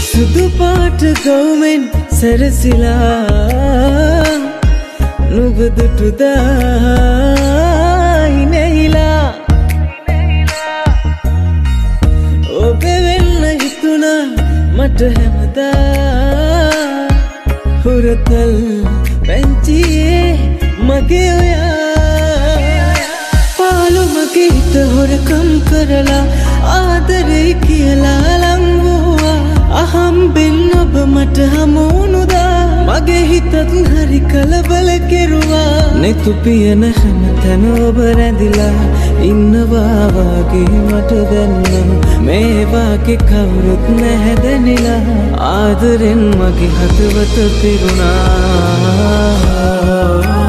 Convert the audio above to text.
සුදු පාට ගවුමෙන් සැරසිලා නුඹ දුටුදායි නැහිලා ඔබ වෙන්න හිතුණා මට හැමදා හුරතල් පැංචියේ මගේ ඔයා පාළු මගේ හිත හොරකම් කරලා ආදරේ කියලා ලංවුවා අහම්බෙන් ඔබ මට හමුුණුදා මගේ හිතත් හරි කලබල කෙරුවා නෙතු පියන හැමතැන ඔබ රැඳිලා ඉන්නවා වගේ මට දැනෙන මේ වාගේ කවුරුත් නැහැ දැනිලා ආදරෙන් මගේ හදවත පිරුණා